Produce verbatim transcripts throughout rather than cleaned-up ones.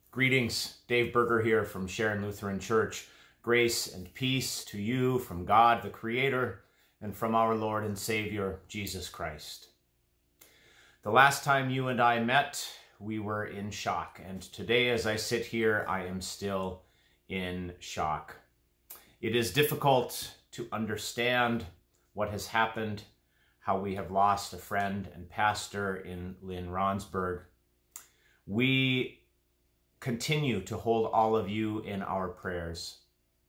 Greetings, Dave Berger here from Sharon Lutheran Church. Grace and peace to you from God the Creator and from our Lord and Savior, Jesus Christ. The last time you and I met, we were in shock, and today as I sit here, I am still in shock. It is difficult to understand what has happened, how we have lost a friend and pastor in Lynn Ronsberg. We continue to hold all of you in our prayers.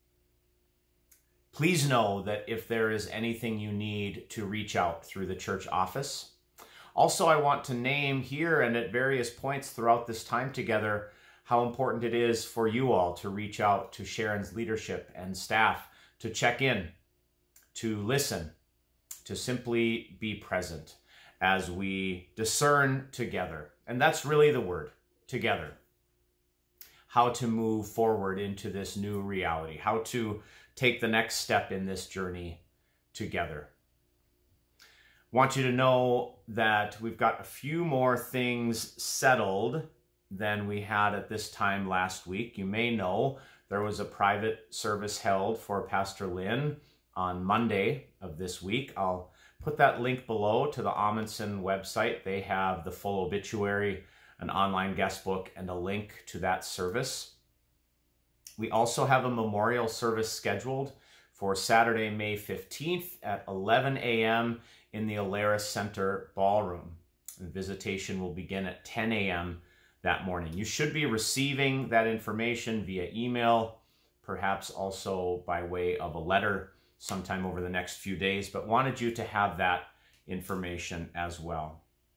Please know that if there is anything you need, to reach out through the church office. Also, I want to name here and at various points throughout this time together how important it is for you all to reach out to Sharon's leadership and staff, to check in, to listen, to simply be present as we discern together. And that's really the word, together. How to move forward into this new reality, how to take the next step in this journey together. Want you to know that we've got a few more things settled than we had at this time last week. You may know there was a private service held for Pastor Lynn on Monday of this week. I'll put that link below to the Amundsen website. They have the full obituary, an online guest book, and a link to that service. We also have a memorial service scheduled for Saturday, May fifteenth at eleven a m in the Alaris Center Ballroom. The visitation will begin at ten a m that morning. You should be receiving that information via email, perhaps also by way of a letter sometime over the next few days, but wanted you to have that information as well.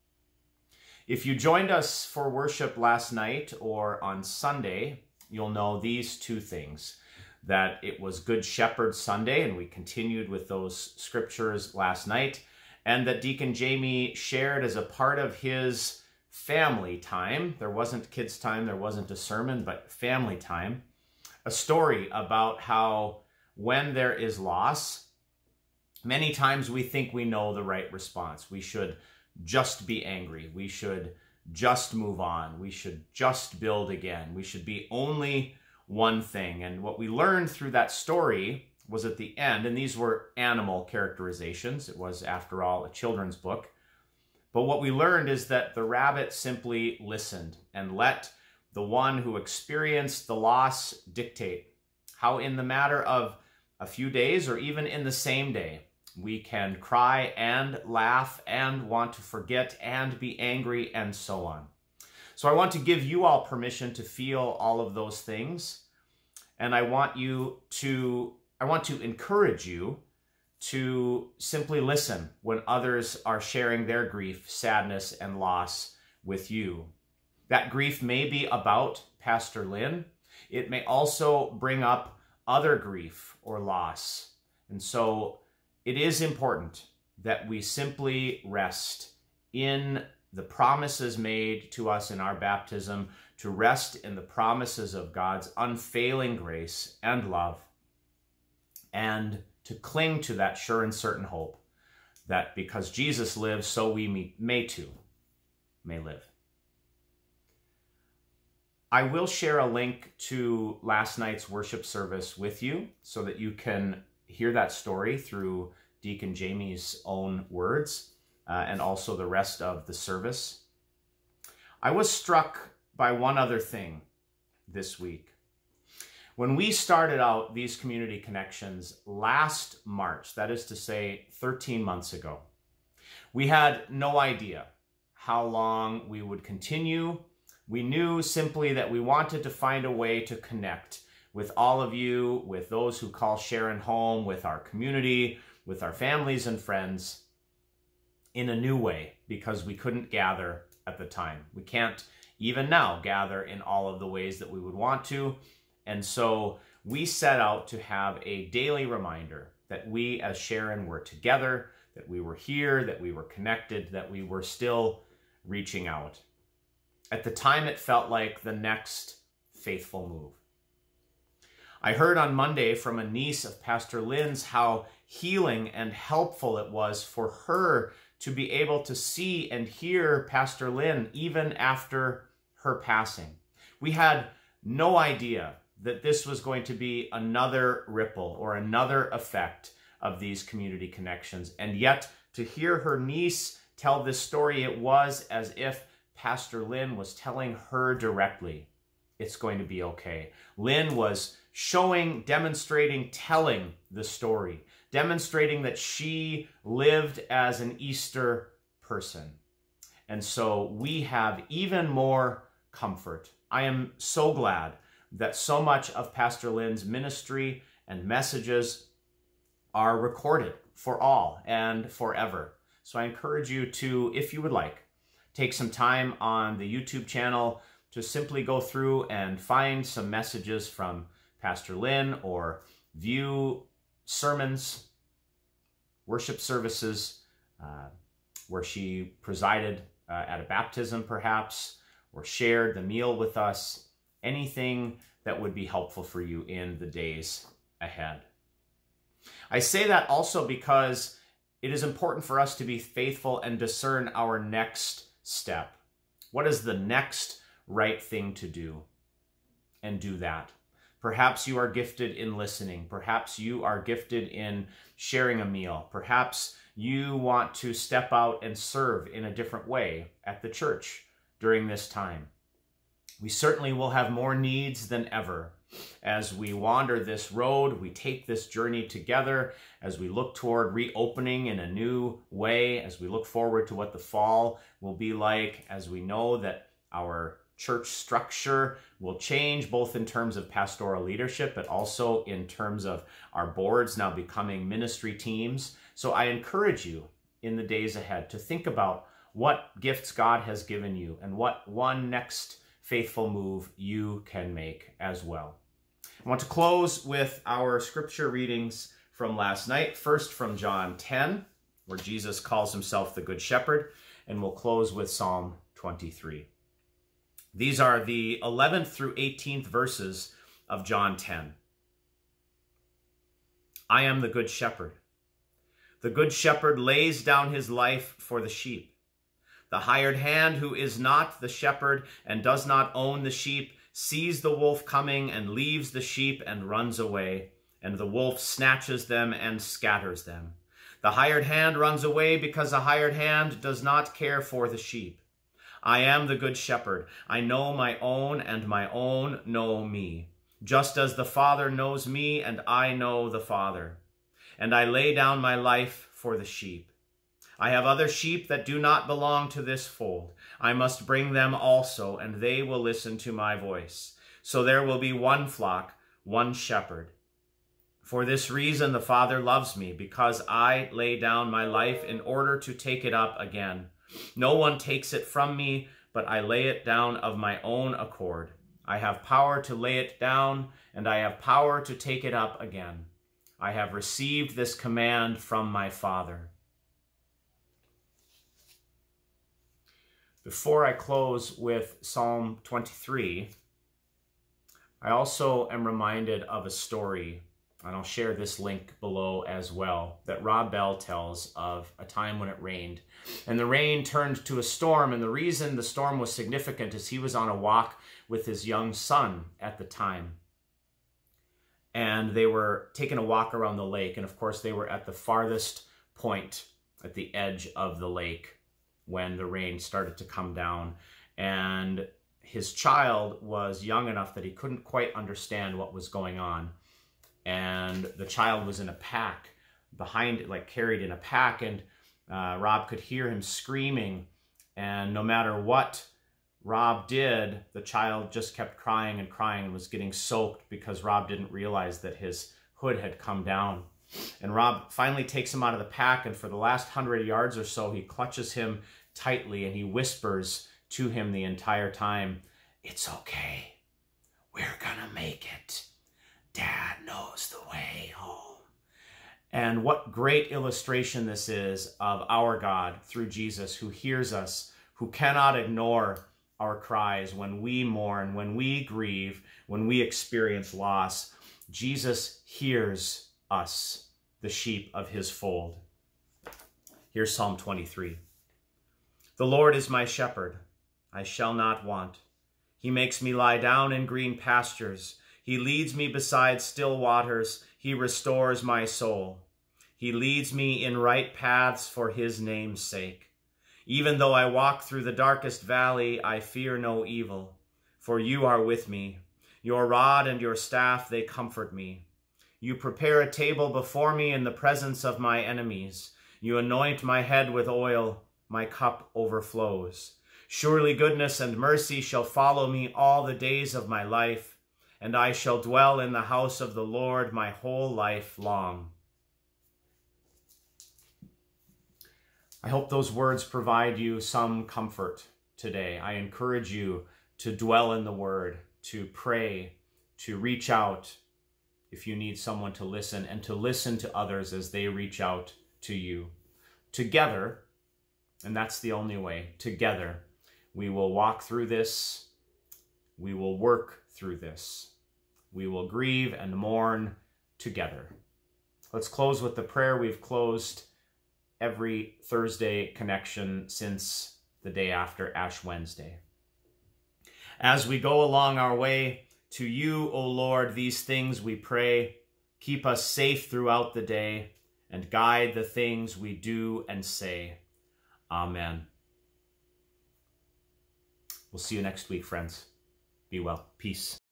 If you joined us for worship last night or on Sunday, you'll know these two things: that it was Good Shepherd Sunday, and we continued with those scriptures last night, and that Deacon Jamie shared as a part of his family time, there wasn't kids' time, there wasn't a sermon, but family time, a story about how when there is loss, many times we think we know the right response. We should just be angry. We should just move on. We should just build again. We should be only one thing. And what we learned through that story was at the end, and these were animal characterizations. It was, after all, a children's book. But what we learned is that the rabbit simply listened and let the one who experienced the loss dictate. How in the matter of a few days or even in the same day, we can cry and laugh and want to forget and be angry and so on. So I want to give you all permission to feel all of those things. And I want you to, I want to encourage you to simply listen when others are sharing their grief, sadness, and loss with you. That grief may be about Pastor Lynn. It may also bring up other grief or loss. And so it is important that we simply rest in the promises made to us in our baptism, to rest in the promises of God's unfailing grace and love, and to cling to that sure and certain hope that because Jesus lives, so we may too may live. I will share a link to last night's worship service with you so that you can hear that story through Deacon Jamie's own words uh, and also the rest of the service. I was struck by one other thing this week. When we started out these community connections last March, that is to say thirteen months ago, we had no idea how long we would continue. We knew simply that we wanted to find a way to connect with all of you, with those who call Sharon home, with our community, with our families and friends in a new way, because we couldn't gather at the time. We can't even now gather in all of the ways that we would want to. And so we set out to have a daily reminder that we as Sharon were together, that we were here, that we were connected, that we were still reaching out. At the time, it felt like the next faithful move. I heard on Monday from a niece of Pastor Lynn's how healing and helpful it was for her to be able to see and hear Pastor Lynn even after her passing. We had no idea that this was going to be another ripple or another effect of these community connections. And yet, to hear her niece tell this story, it was as if Pastor Lynn was telling her directly, it's going to be okay. Lynn was showing, demonstrating, telling the story, demonstrating that she lived as an Easter person. And so we have even more comfort. I am so glad that so much of Pastor Lynn's ministry and messages are recorded for all and forever. So I encourage you to, if you would like, take some time on the YouTube channel to simply go through and find some messages from Pastor Lynn, or view sermons, worship services uh, where she presided uh, at a baptism perhaps, or shared the meal with us, anything that would be helpful for you in the days ahead. I say that also because it is important for us to be faithful and discern our next step. What is the next right thing to do? And do that. Perhaps you are gifted in listening. Perhaps you are gifted in sharing a meal. Perhaps you want to step out and serve in a different way at the church during this time. We certainly will have more needs than ever as we wander this road, we take this journey together, as we look toward reopening in a new way, as we look forward to what the fall will be like, as we know that our church structure will change, both in terms of pastoral leadership, but also in terms of our boards now becoming ministry teams. So I encourage you in the days ahead to think about what gifts God has given you and what one next faithful move you can make as well. I want to close with our scripture readings from last night. First from John ten, where Jesus calls himself the Good Shepherd, and we'll close with Psalm twenty-three. These are the eleventh through eighteenth verses of John ten. I am the Good Shepherd. The Good Shepherd lays down his life for the sheep. The hired hand, who is not the shepherd and does not own the sheep, sees the wolf coming and leaves the sheep and runs away, and the wolf snatches them and scatters them. The hired hand runs away because the hired hand does not care for the sheep. I am the Good Shepherd. I know my own, and my own know me, just as the Father knows me, and I know the Father. And I lay down my life for the sheep. I have other sheep that do not belong to this fold. I must bring them also, and they will listen to my voice. So there will be one flock, one shepherd. For this reason the Father loves me, because I lay down my life in order to take it up again. No one takes it from me, but I lay it down of my own accord. I have power to lay it down, and I have power to take it up again. I have received this command from my Father. Before I close with Psalm twenty-three, I also am reminded of a story, and I'll share this link below as well, that Rob Bell tells of a time when it rained. And the rain turned to a storm, and the reason the storm was significant is he was on a walk with his young son at the time. And they were taking a walk around the lake, and of course they were at the farthest point at the edge of the lake when the rain started to come down. And his child was young enough that he couldn't quite understand what was going on. And the child was in a pack behind it, like carried in a pack, and uh, Rob could hear him screaming. And no matter what Rob did, the child just kept crying and crying and was getting soaked because Rob didn't realize that his hood had come down. And Rob finally takes him out of the pack, and for the last hundred yards or so, he clutches him tightly and he whispers to him the entire time, "It's okay. We're gonna make it. Dad knows the way home." And what great illustration this is of our God through Jesus, who hears us, who cannot ignore our cries when we mourn, when we grieve, when we experience loss. Jesus hears us, the sheep of his fold. Here's Psalm twenty-three. The Lord is my shepherd. I shall not want. He makes me lie down in green pastures. He leads me beside still waters. He restores my soul. He leads me in right paths for his name's sake. Even though I walk through the darkest valley, I fear no evil, for you are with me. Your rod and your staff, they comfort me. You prepare a table before me in the presence of my enemies. You anoint my head with oil. My cup overflows. Surely goodness and mercy shall follow me all the days of my life, and I shall dwell in the house of the Lord my whole life long. I hope those words provide you some comfort today. I encourage you to dwell in the Word, to pray, to reach out if you need someone to listen, and to listen to others as they reach out to you. Together, and that's the only way, together, we will walk through this. We will work through this. We will grieve and mourn together. Let's close with the prayer we've closed every Thursday connection since the day after Ash Wednesday. As we go along our way to you, O Lord, these things we pray. Keep us safe throughout the day and guide the things we do and say. Amen. We'll see you next week, friends. Be well. Peace.